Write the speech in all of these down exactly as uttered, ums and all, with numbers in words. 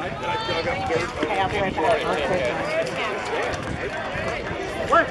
Okay, I'll be right back. Okay. What?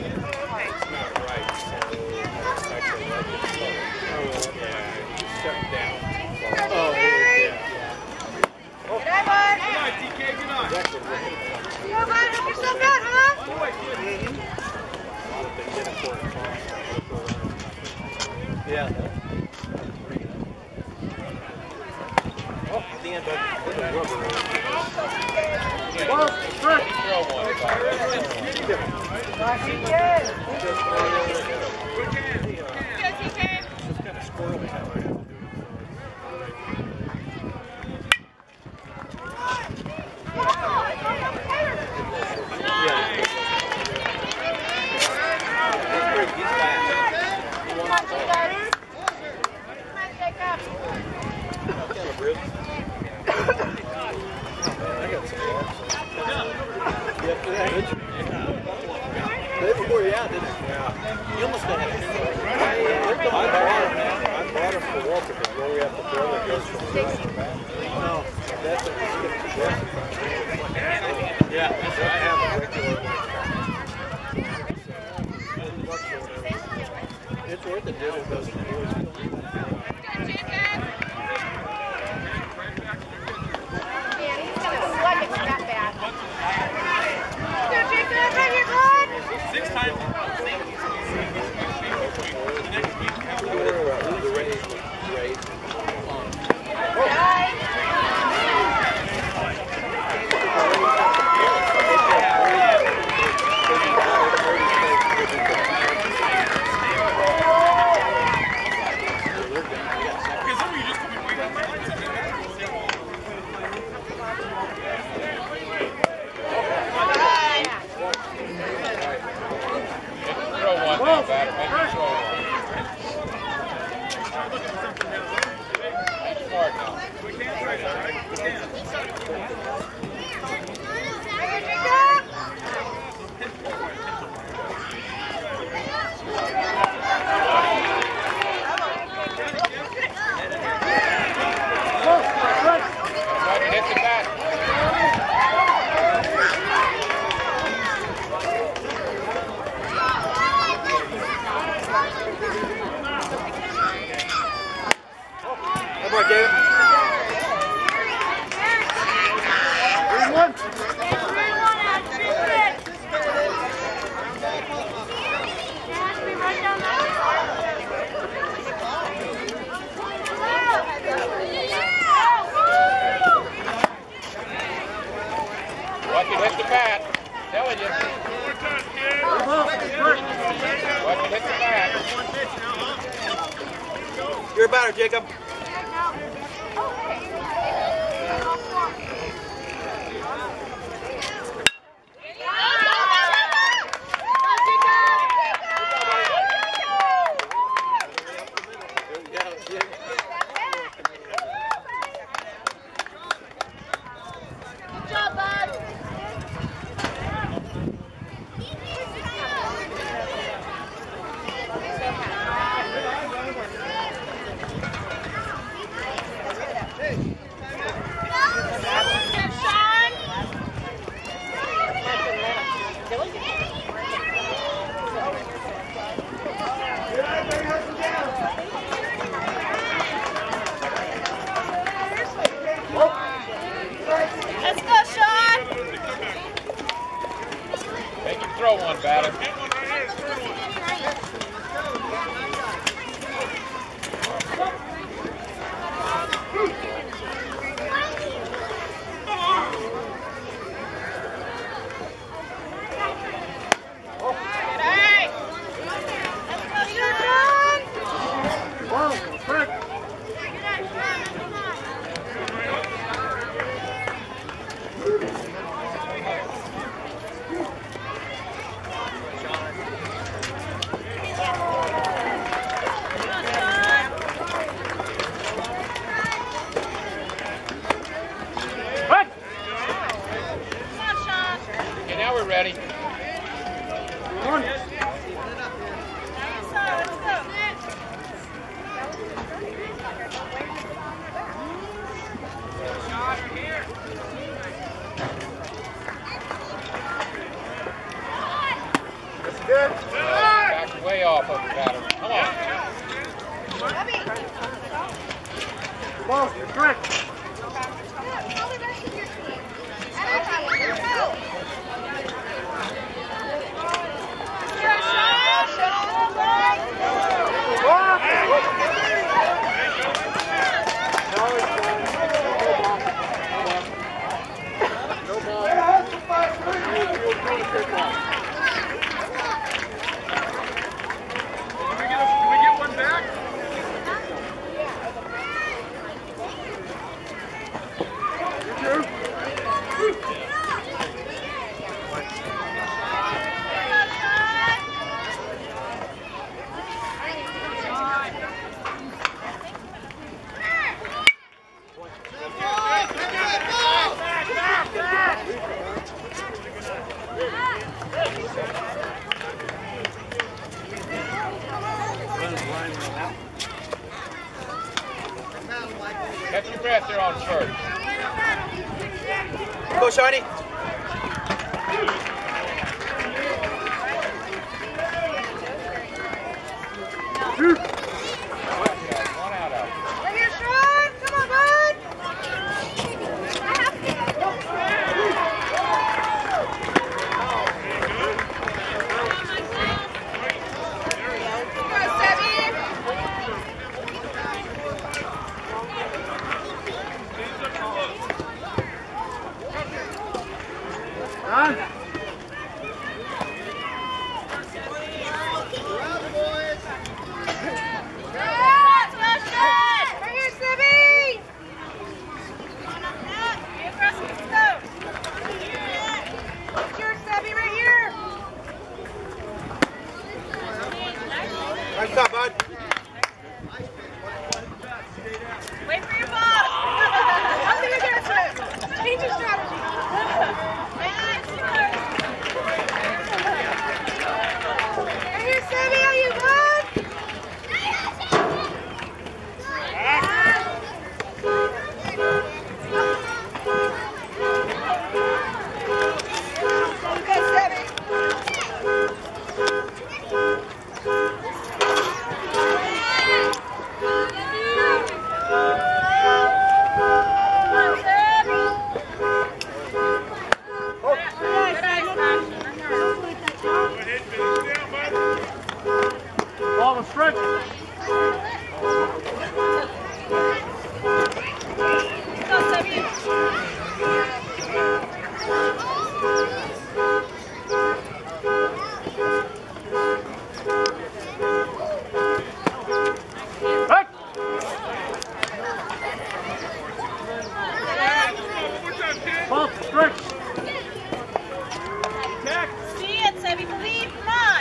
Yeah. Oh, at the end, but there's a rubber. Well, good. Throw one. Just kind of squirrely how I have to do it. You almost got it. I bought I bought it for Walter because where we have the brother goes from the back. No, that's a yeah, that's what I have a regular one. It's worth it, dude. It goes to the boys. Six times. You're a batter, Jacob. Throw one, batter. John first. Go, Shiny. One out out. Right here, Sean. Come on, bud. Go, Sebby. Done. Nice job, bud. Wait for your ball. I'll see you guys. Change your strategy. Right here, Sebby. Are you good? Good, Sebby. Ball was stretch. Go, Sebby. Back. Ball stretch. See it, Sebby. Believe. Come on.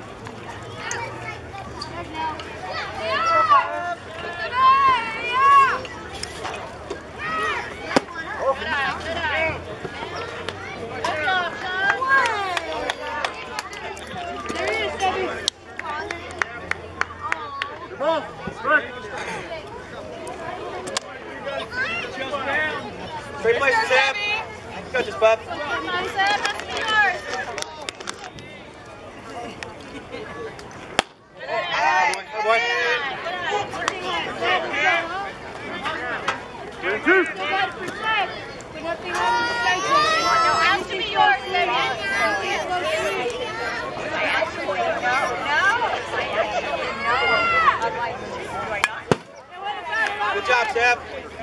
Ball stretch. Straight places, Sam. Got this, bub. Come on, Seb. Has to be yours. Good boy. Two, two. No, has to be yours, Sebby. I actually know. No. I actually know. Otherwise, do I not? Good job, Sam.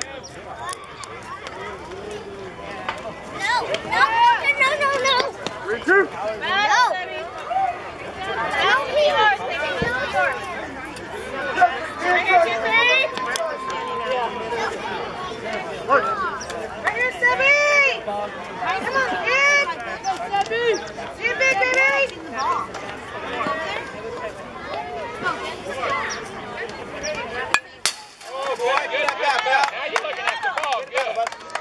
No, no, no, no, no. Three, two. Bad, Sebby. Has to be yours, Sebby. Has to be yours. Right here, two, three. One. Right here, Sebby. Come on, kid. Go, Sebby. See you, big baby. Oh, boy. Good at that, pal. Now you're looking at the ball. Good.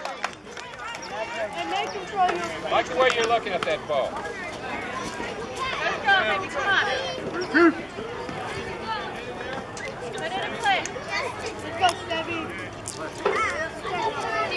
And they control your. Like the way you're looking at that ball. Let's go, baby. Come on. Two. Put it in place. Let's go, Sebby.